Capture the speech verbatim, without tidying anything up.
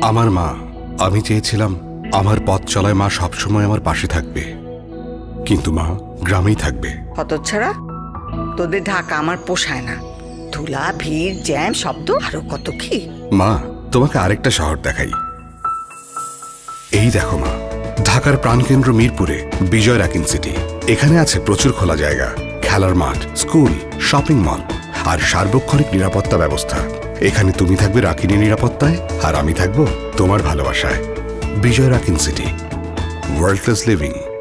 আমার মা, আমি চেয়েছিলাম আমার পথ চলায় মা সবসময় আমার পাশে থাকবে, কিন্তু মা গ্রামেই থাকবে। হতচ্ছাড়া, তোদের ঢাকা আমার পোষায় না। ধুলা, ভিড়, জ্যাম, শব্দ, আরো কত কি। মা, তোমাকে আরেকটা শহর দেখাই। এই দেখো মা, ঢাকার প্রাণকেন্দ্র মিরপুরে বিজয় রাকিন সিটি। এখানে আছে প্রচুর খোলা জায়গা, খেলার মাঠ, স্কুল, শপিং মল আর সার্বক্ষণিক নিরাপত্তা ব্যবস্থা। এখানে তুমি থাকবে রাকিনের নিরাপত্তায়, আর আমি থাকবো তোমার ভালোবাসায়। Bijoy Rakin city, world class living.